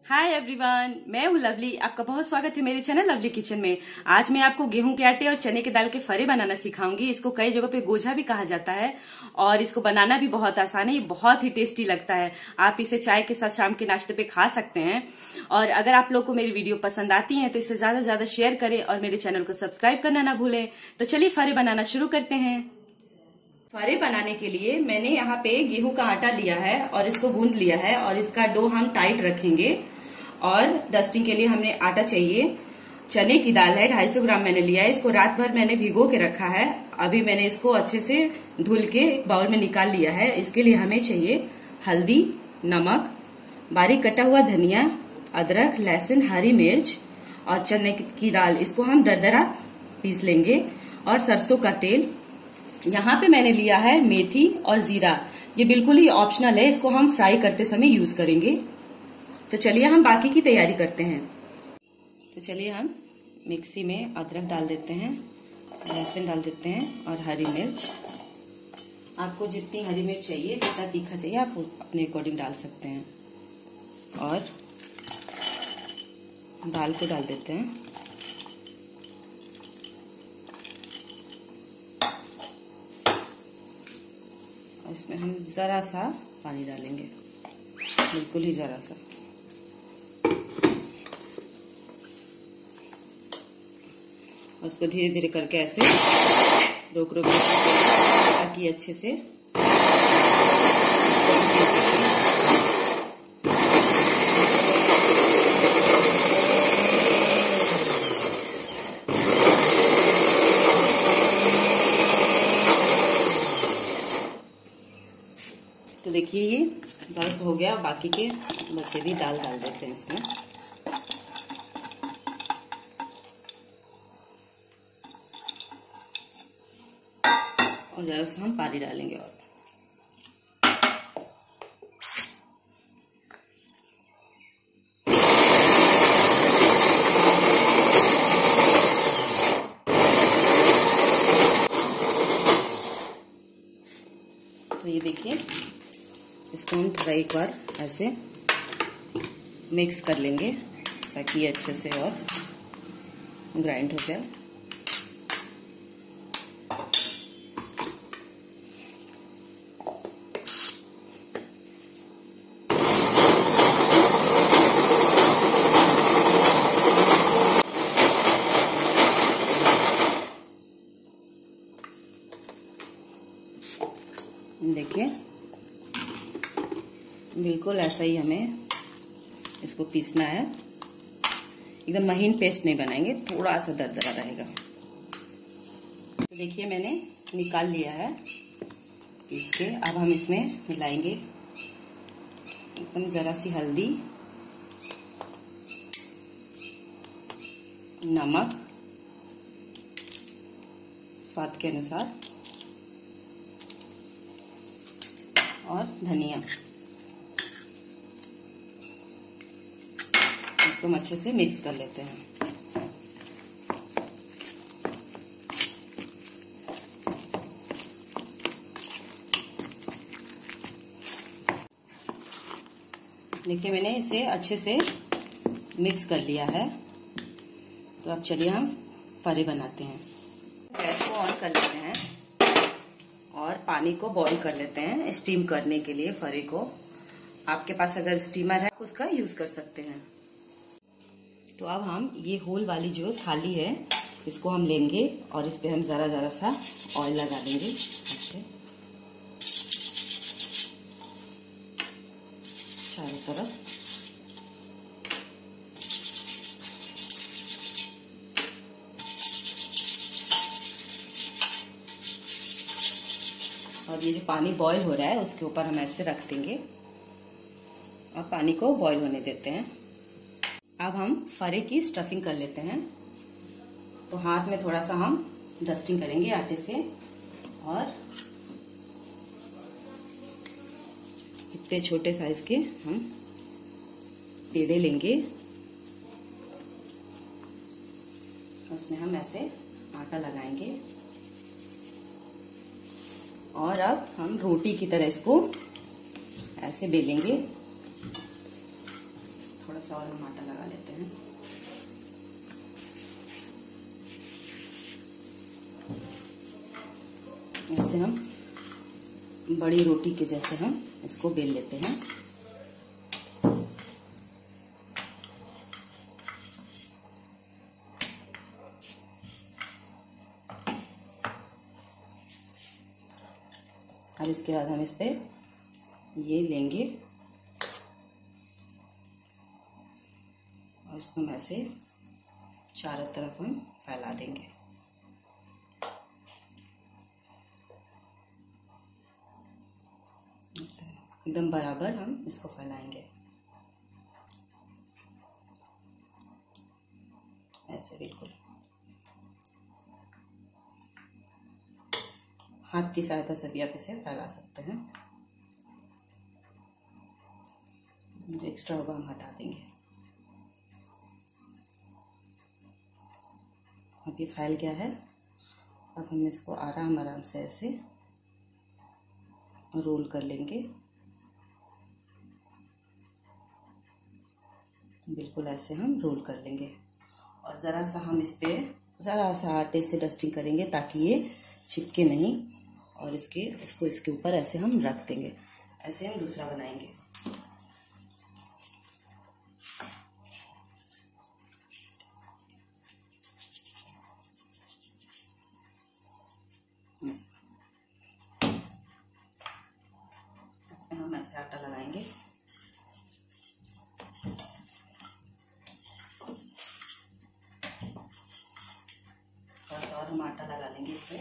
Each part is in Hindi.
हाय एवरीवन, मैं हूँ लवली। आपका बहुत स्वागत है मेरे चैनल लवली किचन में। आज मैं आपको गेहूं के आटे और चने की दाल के फरे बनाना सिखाऊंगी। इसको कई जगहों पे गोझा भी कहा जाता है और इसको बनाना भी बहुत आसान है। ये बहुत ही टेस्टी लगता है। आप इसे चाय के साथ शाम के नाश्ते पे खा सकते हैं। और अगर आप लोग को मेरी वीडियो पसंद आती है तो इसे ज्यादा से ज्यादा शेयर करें और मेरे चैनल को सब्सक्राइब करना ना भूलें। तो चलिए फरे बनाना शुरू करते हैं। फरे बनाने के लिए मैंने यहाँ पे गेहूं का आटा लिया है और इसको गूंद लिया है और इसका डो हम टाइट रखेंगे। और डस्टिंग के लिए हमें आटा चाहिए। चने की दाल है 250 ग्राम मैंने लिया है। इसको रात भर मैंने भिगो के रखा है। अभी मैंने इसको अच्छे से धुल के एक बाउल में निकाल लिया है। इसके लिए हमें चाहिए हल्दी, नमक, बारीक कटा हुआ धनिया, अदरक, लहसुन, हरी मिर्च और चने की दाल। इसको हम दरदरा पीस लेंगे। और सरसों का तेल। यहाँ पे मैंने लिया है मेथी और जीरा। ये बिल्कुल ही ऑप्शनल है, इसको हम फ्राई करते समय यूज करेंगे। तो चलिए हम बाकी की तैयारी करते हैं। तो चलिए हम मिक्सी में अदरक डाल देते हैं, लहसुन डाल देते हैं और हरी मिर्च। आपको जितनी हरी मिर्च चाहिए, जितना तीखा चाहिए आप अपने अकॉर्डिंग डाल सकते हैं। और दाल को डाल देते हैं। और इसमें हम जरा सा पानी डालेंगे, बिल्कुल ही जरा सा। उसको धीरे धीरे करके ऐसे रोक रोक ताकि अच्छे से तो देखिए ये बस हो गया। बाकी के बचे भी दाल डाल देते हैं इसमें। और जरा सा हम पानी डालेंगे। और तो ये देखिए, इसको हम थोड़ा एक बार ऐसे मिक्स कर लेंगे ताकि ये अच्छे से और ग्राइंड हो जाए। देखिए बिल्कुल ऐसा ही हमें इसको पीसना है। एकदम महीन पेस्ट नहीं बनाएंगे, थोड़ा सा दरदरा रहेगा। तो देखिए मैंने निकाल लिया है पीस के। अब हम इसमें मिलाएंगे एकदम जरा सी हल्दी, नमक स्वाद के अनुसार और धनिया। इसको हम अच्छे से मिक्स कर लेते हैं। देखिए मैंने इसे अच्छे से मिक्स कर लिया है। तो अब चलिए हम फरे बनाते हैं। गैस को ऑन कर लेते हैं और पानी को बॉईल कर लेते हैं स्टीम करने के लिए फरे को। आपके पास अगर स्टीमर है उसका यूज कर सकते हैं। तो अब हम ये होल वाली जो थाली है इसको हम लेंगे और इस पे हम जरा जरा सा ऑयल लगा देंगे ऐसे चारों तरफ। और ये जो पानी बॉईल हो रहा है उसके ऊपर हम ऐसे रख देंगे और पानी को बॉईल होने देते हैं। अब हम फरे की स्टफिंग कर लेते हैं। तो हाथ में थोड़ा सा हम डस्टिंग करेंगे आटे से और इतने छोटे साइज के हम पेड़े लेंगे। उसमें हम ऐसे आटा लगाएंगे और अब हम रोटी की तरह इसको ऐसे बेलेंगे। थोड़ा सा और हम आटा लगा लेते हैं। ऐसे हम बड़ी रोटी के जैसे हम इसको बेल लेते हैं। अब इसके बाद हम इस पे ये लेंगे और इसको हम ऐसे चारों तरफ हम फैला देंगे। एकदम बराबर हम इसको फैलाएंगे ऐसे बिल्कुल। हाथ की सहायता से भी आप इसे फैला सकते हैं। जो एक्स्ट्रा होगा हम हटा देंगे। अब ये फैल गया है। अब हम इसको आराम आराम से ऐसे रोल कर लेंगे, बिल्कुल ऐसे हम रोल कर लेंगे। और ज़रा सा हम इस पे ज़रा सा आटे से डस्टिंग करेंगे ताकि ये चिपके नहीं। और इसको इसके ऊपर ऐसे हम रख देंगे। ऐसे हम दूसरा बनाएंगे। इसमें हम ऐसे आटा लगाएंगे। थोड़ा सा और हम आटा लगा लेंगे इसमें।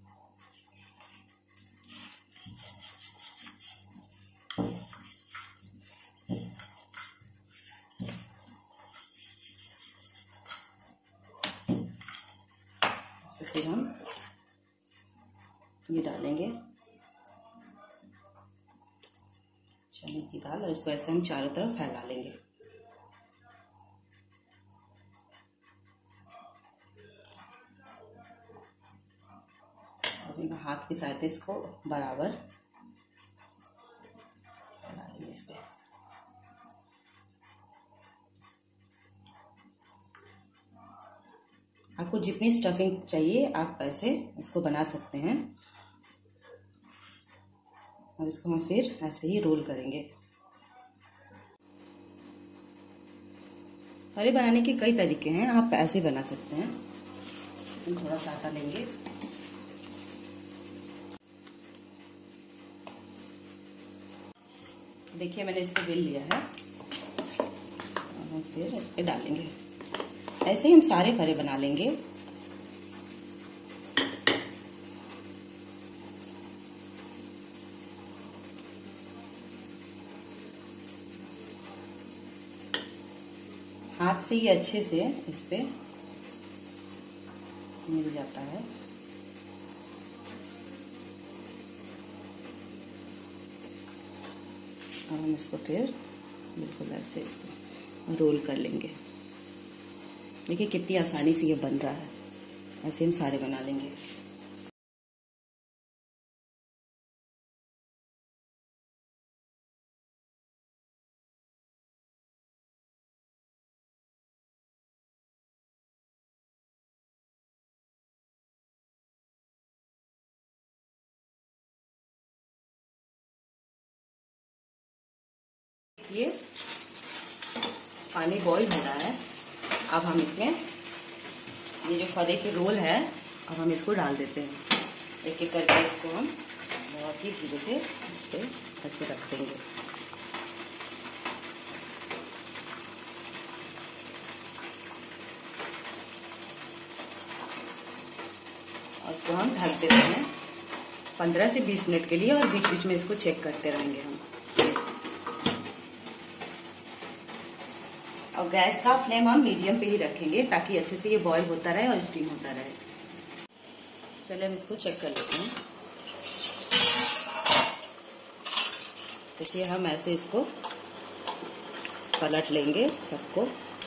फिर हम ये डालेंगे चने की दाल और इसको ऐसे हम चारों तरफ फैला लेंगे। अभी मैं हाथ की सहायता इसको बराबर फैला लेंगे इस पे। आपको जितनी स्टफिंग चाहिए आप ऐसे इसको बना सकते हैं। और इसको हम फिर ऐसे ही रोल करेंगे। फरे बनाने के कई तरीके हैं, आप ऐसे बना सकते हैं। हम थोड़ा सा आटा लेंगे, देखिए मैंने इसको बेल लिया है। और हम फिर इस पे डालेंगे। ऐसे ही हम सारे फरे बना लेंगे। हाथ से ही अच्छे से इस पे मिल जाता है। और हम इसको फिर बिल्कुल ऐसे इसको रोल कर लेंगे। देखिए कितनी आसानी से ये बन रहा है। ऐसे हम सारे बना लेंगे। ये पानी बॉईल हो रहा है। अब हम इसमें ये जो फरे के रोल है अब हम इसको डाल देते हैं। एक एक करके इसको हम बहुत ही धीरे से इस पे ऐसे रख देंगे। और इसको हम ढक देते हैं 15 से 20 मिनट के लिए। और बीच बीच में इसको चेक करते रहेंगे हम। और गैस का फ्लेम हम मीडियम पे ही रखेंगे ताकि अच्छे से ये बॉईल होता रहे और स्टीम होता रहे। चलिए हम इसको चेक कर लेते हैं। देखिए हम ऐसे इसको पलट लेंगे सबको।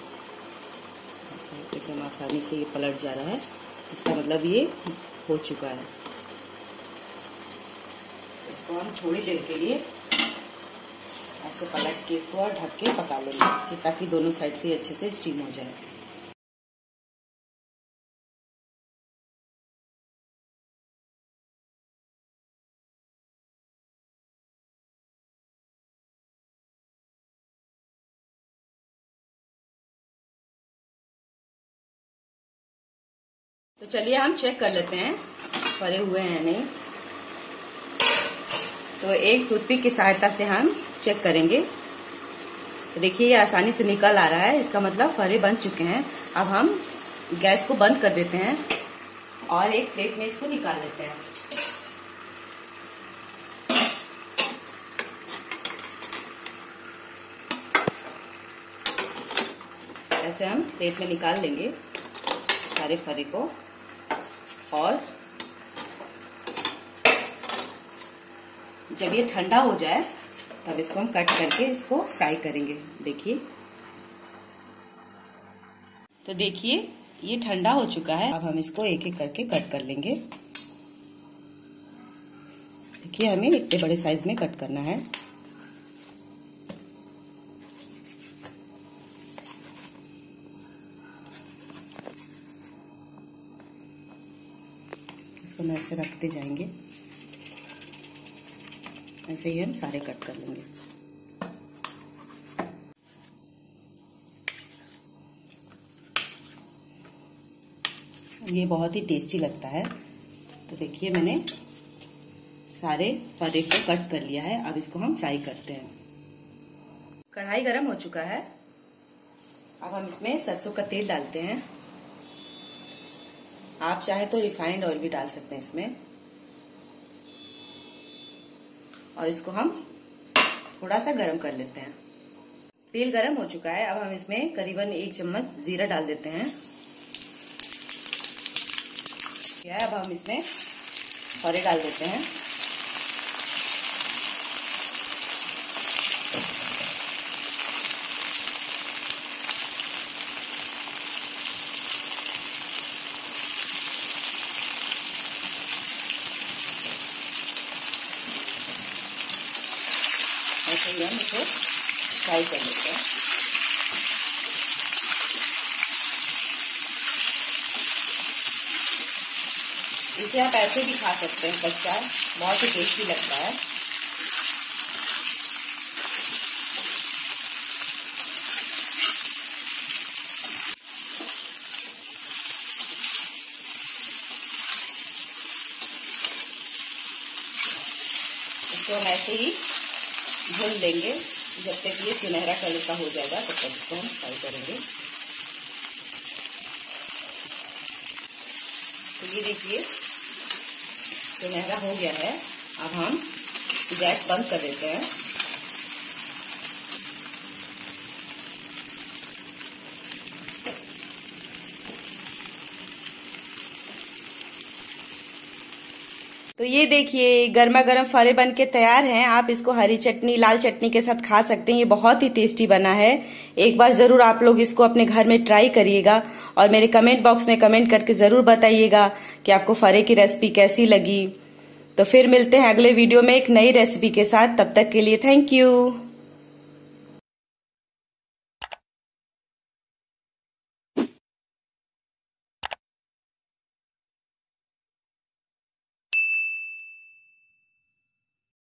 देखिए हम आसानी से ये पलट जा रहा है, इसका मतलब ये हो चुका है। इसको हम थोड़ी देर के लिए इसे पलट के इसको और ढक के पका लेंगे ताकि दोनों साइड से अच्छे से स्टीम हो जाए। तो चलिए हम चेक कर लेते हैं फरे हुए हैं नहीं। तो एक टूथपिक की सहायता से हम चेक करेंगे। तो देखिए ये आसानी से निकल आ रहा है, इसका मतलब फरे बन चुके हैं। अब हम गैस को बंद कर देते हैं और एक प्लेट में इसको निकाल लेते हैं। ऐसे हम प्लेट में निकाल लेंगे सारे फरे को और जब ये ठंडा हो जाए तब इसको हम कट करके इसको फ्राई करेंगे। देखिए, तो देखिए ये ठंडा हो चुका है। अब हम इसको एक एक करके कट कर लेंगे। देखिए हमें इतने बड़े साइज में कट करना है। इसको हम ऐसे रखते जाएंगे, ऐसे ही हम सारे कट कर लेंगे। ये बहुत ही टेस्टी लगता है। तो देखिए मैंने सारे फरे को कट कर लिया है। अब इसको हम फ्राई करते हैं। कढ़ाई गरम हो चुका है। अब हम इसमें सरसों का तेल डालते हैं। आप चाहे तो रिफाइंड ऑयल भी डाल सकते हैं इसमें। और इसको हम थोड़ा सा गरम कर लेते हैं। तेल गरम हो चुका है। अब हम इसमें करीबन 1 चम्मच जीरा डाल देते हैं। अब हम इसमें फरे डाल देते हैं। ऐसे ही हम इसे फ्राई कर लेते हैं। इसे आप ऐसे भी खा सकते हैं कच्चा, बहुत ही टेस्टी लगता है। इसको हम ऐसे ही भून लेंगे जब तक ये सुनहरा कलर का हो जाएगा, तब तक इसको हम फ्राई करेंगे। तो ये देखिए सुनहरा हो गया है। अब हम गैस बंद कर देते हैं। तो ये देखिए गर्मा गर्म फरे बन के तैयार हैं। आप इसको हरी चटनी, लाल चटनी के साथ खा सकते हैं। ये बहुत ही टेस्टी बना है। एक बार जरूर आप लोग इसको अपने घर में ट्राई करिएगा और मेरे कमेंट बॉक्स में कमेंट करके जरूर बताइएगा कि आपको फरे की रेसिपी कैसी लगी। तो फिर मिलते हैं अगले वीडियो में एक नई रेसिपी के साथ। तब तक के लिए थैंक यू।